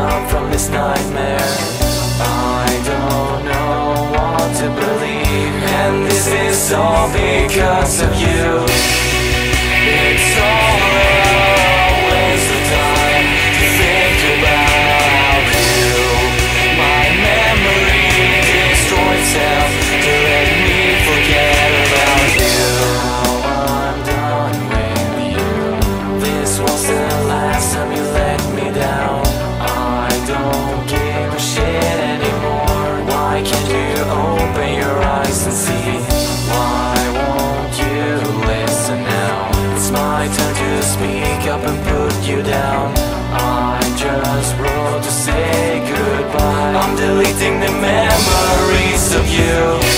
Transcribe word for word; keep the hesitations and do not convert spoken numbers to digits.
up from this nightmare. I don't know what to believe, and this is all because of you. It's all a waste of time to think about you. My memory destroyed itself to let me forget about you. Now I'm done with you. This was the last time you let me down. I don't give a shit anymore. Why can't you open your eyes and see? Why won't you listen now? It's my turn to speak up and put you down. I just wrote to say goodbye. I'm deleting the memories of you.